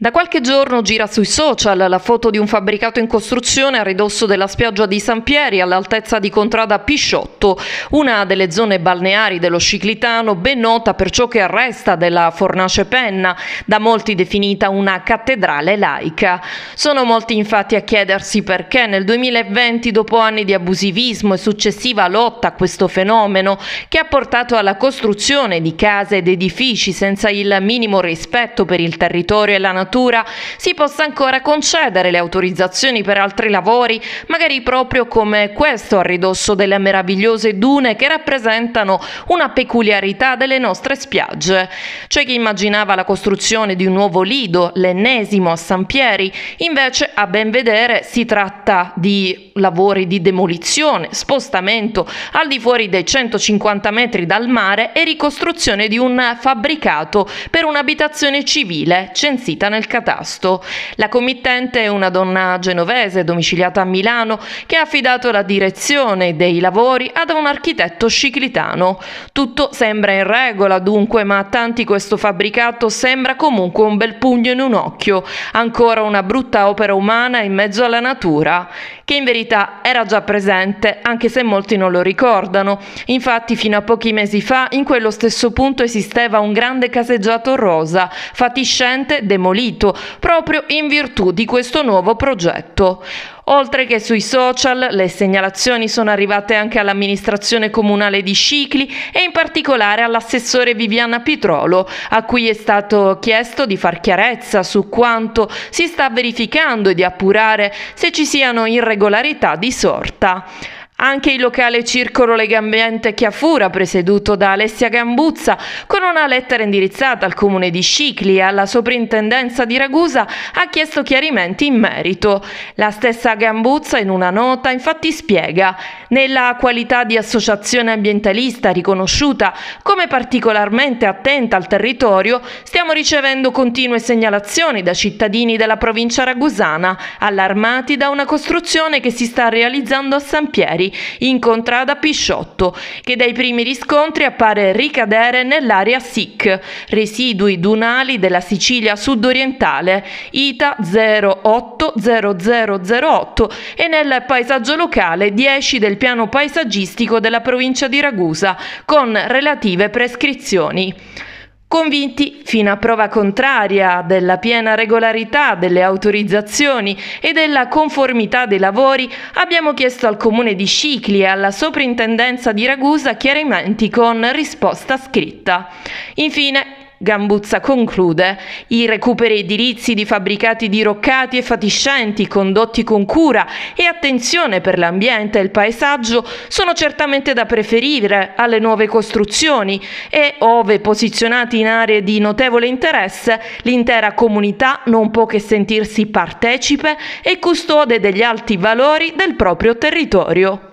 Da qualche giorno gira sui social la foto di un fabbricato in costruzione a ridosso della spiaggia di Sampieri, all'altezza di Contrada Pisciotto, una delle zone balneari dello Sciclitano, ben nota per ciò che resta della Fornace Penna, da molti definita una cattedrale laica. Sono molti infatti a chiedersi perché nel 2020, dopo anni di abusivismo e successiva lotta a questo fenomeno, che ha portato alla costruzione di case ed edifici senza il minimo rispetto per il territorio e la natura, si possa ancora concedere le autorizzazioni per altri lavori, magari proprio come questo a ridosso delle meravigliose dune che rappresentano una peculiarità delle nostre spiagge. C'è chi immaginava la costruzione di un nuovo lido, l'ennesimo a Sampieri, invece a ben vedere si tratta di lavori di demolizione, spostamento al di fuori dei 150 metri dal mare e ricostruzione di un fabbricato per un'abitazione civile censita nel catasto. La committente è una donna genovese domiciliata a Milano che ha affidato la direzione dei lavori ad un architetto sciclitano. Tutto sembra in regola dunque, ma a tanti questo fabbricato sembra comunque un bel pugno in un occhio, ancora una brutta opera umana in mezzo alla natura, che in verità era già presente, anche se molti non lo ricordano. Infatti fino a pochi mesi fa in quello stesso punto esisteva un grande caseggiato rosa, fatiscente, demolito, proprio in virtù di questo nuovo progetto. Oltre che sui social, le segnalazioni sono arrivate anche all'amministrazione comunale di Scicli e in particolare all'assessore Viviana Pitrolo, a cui è stato chiesto di far chiarezza su quanto si sta verificando e di appurare se ci siano irregolarità di sorta. Anche il locale Circolo Legambiente Chiafura, presieduto da Alessia Gambuzza, con una lettera indirizzata al comune di Scicli e alla soprintendenza di Ragusa, ha chiesto chiarimenti in merito. La stessa Gambuzza in una nota infatti spiega: nella qualità di associazione ambientalista riconosciuta come particolarmente attenta al territorio, stiamo ricevendo continue segnalazioni da cittadini della provincia ragusana, allarmati da una costruzione che si sta realizzando a Sampieri, in Contrada Pisciotto, che dai primi riscontri appare ricadere nell'area SIC, residui dunali della Sicilia sudorientale, ITA 080008, e nel paesaggio locale 10 del piano paesaggistico della provincia di Ragusa, con relative prescrizioni. Convinti fino a prova contraria della piena regolarità delle autorizzazioni e della conformità dei lavori, abbiamo chiesto al comune di Scicli e alla soprintendenza di Ragusa chiarimenti con risposta scritta. Infine, Gambuzza conclude: i recuperi edilizi di fabbricati diroccati e fatiscenti condotti con cura e attenzione per l'ambiente e il paesaggio sono certamente da preferire alle nuove costruzioni e, ove posizionati in aree di notevole interesse, l'intera comunità non può che sentirsi partecipe e custode degli alti valori del proprio territorio.